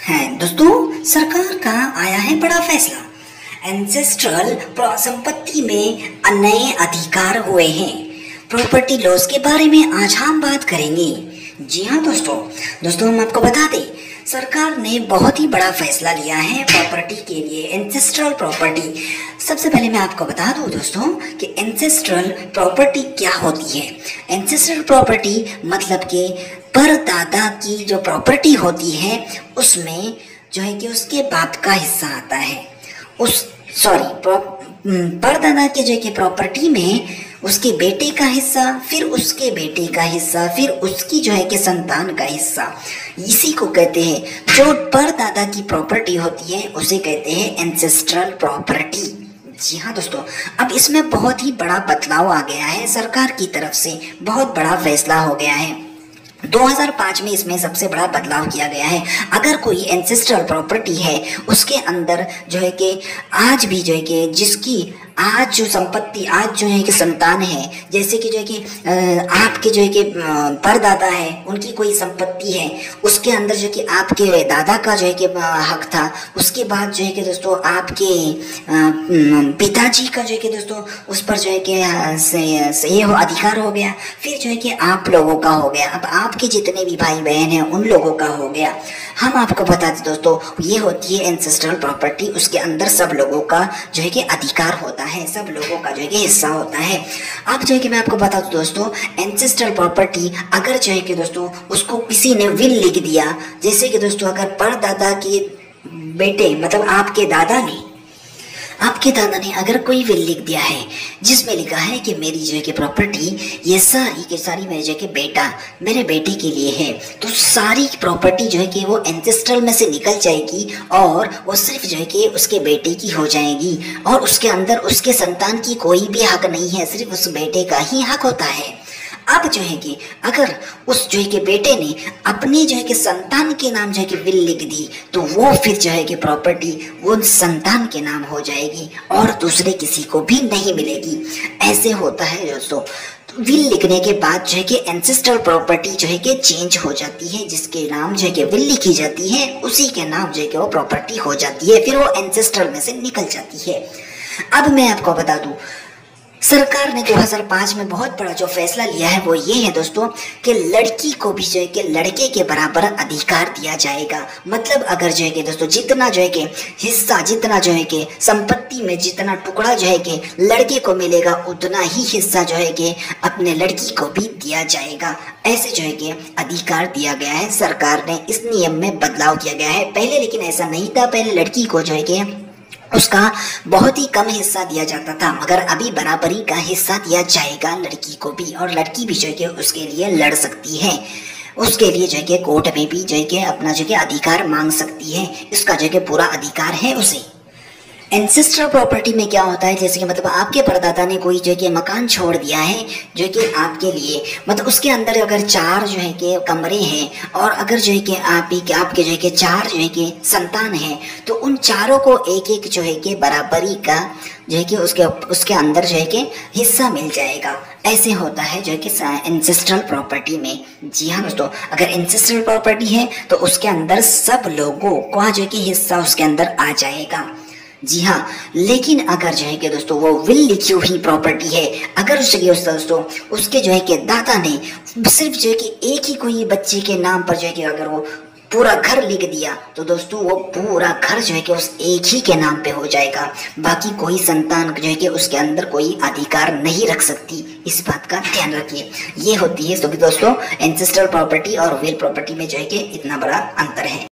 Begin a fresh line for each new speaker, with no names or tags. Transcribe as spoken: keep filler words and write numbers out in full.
है दोस्तों, सरकार का आया है बड़ा फैसला। एंसेस्ट्रल संपत्ति में नए अधिकार हुए हैं। प्रॉपर्टी लॉस के बारे में आज हम बात करेंगे। जी हाँ दोस्तों दोस्तों हम आपको बता दें, सरकार ने बहुत ही बड़ा फैसला लिया है प्रॉपर्टी के लिए, एंसेस्ट्रल प्रॉपर्टी। सबसे पहले मैं आपको बता दूं दोस्तों कि एंसेस्ट्रल प्रॉपर्टी क्या होती है। एंसेस्ट्रल प्रॉपर्टी मतलब कि परदादा की जो प्रॉपर्टी होती है उसमें जो है कि उसके बाप का हिस्सा आता है। उस सॉरी परदादा के जो है कि प्रॉपर्टी में उसके बेटे का हिस्सा, फिर उसके बेटे का हिस्सा, फिर उसकी जो है कि संतान का हिस्सा। इसी को कहते हैं, जो परदादा की प्रॉपर्टी होती है उसे कहते हैं एंसेस्ट्रल प्रॉपर्टी। जी हाँ दोस्तों, अब इसमें बहुत ही बड़ा बदलाव आ गया है। सरकार की तरफ से बहुत बड़ा फैसला हो गया है। दो हज़ार पाँच में इसमें सबसे बड़ा बदलाव किया गया है। अगर कोई एंसेस्ट्रल प्रॉपर्टी है उसके अंदर जो है कि आज भी जो है कि जिसकी आज जो संपत्ति आज जो है कि संतान है, जैसे कि जो है कि आपके जो है कि परदादा है उनकी कोई संपत्ति है, उसके अंदर जो है कि आपके दादा का जो है कि हक था, उसके बाद जो है कि दोस्तों आपके पिताजी का जो है कि दोस्तों उस पर जो है कि ये अधिकार हो गया, फिर जो है कि आप लोगों का हो गया, अब आपके जितने भी भाई बहन हैं उन लोगों का हो गया। हम आपको बता दें दोस्तों, ये होती है एंसेस्ट्रल प्रॉपर्टी। उसके अंदर सब लोगों का जो है कि अधिकार होता है, सब लोगों का जो है कि हिस्सा होता है। अब जो है कि मैं आपको बता दूं दोस्तों, एंसेस्ट्रल प्रॉपर्टी अगर जो है कि दोस्तों उसको किसी ने विल लिख दिया, जैसे कि दोस्तों अगर परदादा के बेटे मतलब आपके दादा ने आपके दादा ने अगर कोई विल लिख दिया है जिसमें लिखा है कि मेरी जो है कि प्रॉपर्टी ये सारी के सारी मेरे जो है कि बेटा मेरे बेटे के लिए है, तो सारी प्रॉपर्टी जो है कि वो एंसेस्ट्रल में से निकल जाएगी और वो सिर्फ जो है कि उसके बेटे की हो जाएगी, और उसके अंदर उसके संतान की कोई भी हक नहीं है, सिर्फ उस बेटे का ही हक होता है। अब जो है कि अगर उस जो है कि बेटे ने अपनी जो है कि संतान के नाम जो है कि विल लिख दी, तो वो फिर जो है कि प्रॉपर्टी वो संतान के नाम हो जाएगी और दूसरे किसी को भी नहीं मिलेगी। ऐसे होता है दोस्तों। तो विल लिखने के बाद जो है कि एंसेस्ट्रल प्रॉपर्टी जो है कि चेंज हो जाती है, जिसके नाम जो है कि विल लिखी जाती है उसी के नाम जो है कि वो प्रॉपर्टी हो जाती है, फिर वो एंसेस्ट्रल में से निकल जाती है। अब मैं आपको बता दूं, सरकार ने दो हज़ार पाँच में बहुत बड़ा जो फैसला लिया है वो ये है दोस्तों कि लड़की को भी जो है कि लड़के के बराबर अधिकार दिया जाएगा। मतलब अगर जो है कि दोस्तों जितना जो है कि हिस्सा जितना जो है कि संपत्ति में जितना टुकड़ा जो है कि लड़के को मिलेगा, उतना ही हिस्सा जो है कि अपने लड़की को भी दिया जाएगा। ऐसे जो है कि अधिकार दिया गया है। सरकार ने इस नियम में बदलाव किया गया है। पहले लेकिन ऐसा नहीं था, पहले लड़की को जो है कि उसका बहुत ही कम हिस्सा दिया जाता था, मगर अभी बराबरी का हिस्सा दिया जाएगा लड़की को भी, और लड़की भी जो है कि उसके लिए लड़ सकती है। उसके लिए जो है कि कोर्ट में भी जो है कि अपना जो है कि अधिकार मांग सकती है। इसका जो है कि पूरा अधिकार है उसे। एंसेस्ट्रल प्रॉपर्टी में क्या होता है, जैसे कि मतलब आपके परदादा ने कोई जो है कि मकान छोड़ दिया है जो कि आपके लिए, मतलब उसके अंदर अगर चार जो है कि कमरे हैं और अगर जो है कि आप ही के आपके जो है कि चार जो है कि संतान हैं, तो उन चारों को एक एक जो है कि बराबरी का जो है कि उसके उसके अंदर जो है कि हिस्सा मिल जाएगा। ऐसे होता है जो है कि एंसेस्ट्रल प्रॉपर्टी में। जी हाँ दोस्तों, अगर एंसेस्ट्रल प्रॉपर्टी है तो उसके अंदर सब लोगों को जो है कि हिस्सा उसके अंदर आ जाएगा। जी हाँ, लेकिन अगर जो है कि दोस्तों वो विल लिखी हुई प्रॉपर्टी है, अगर उसके दोस्तों उसके जो है कि दादा ने सिर्फ जो है कि एक ही कोई बच्चे के नाम पर जो है कि अगर वो पूरा घर लिख दिया, तो दोस्तों वो पूरा घर जो है कि उस एक ही के नाम पे हो जाएगा। बाकी कोई संतान जो है कि उसके अंदर कोई अधिकार नहीं रख सकती। इस बात का ध्यान रखिए। ये होती है तो दोस्तों एंसेस्ट्रल प्रॉपर्टी और विल प्रॉपर्टी में जो है कि इतना बड़ा अंतर है।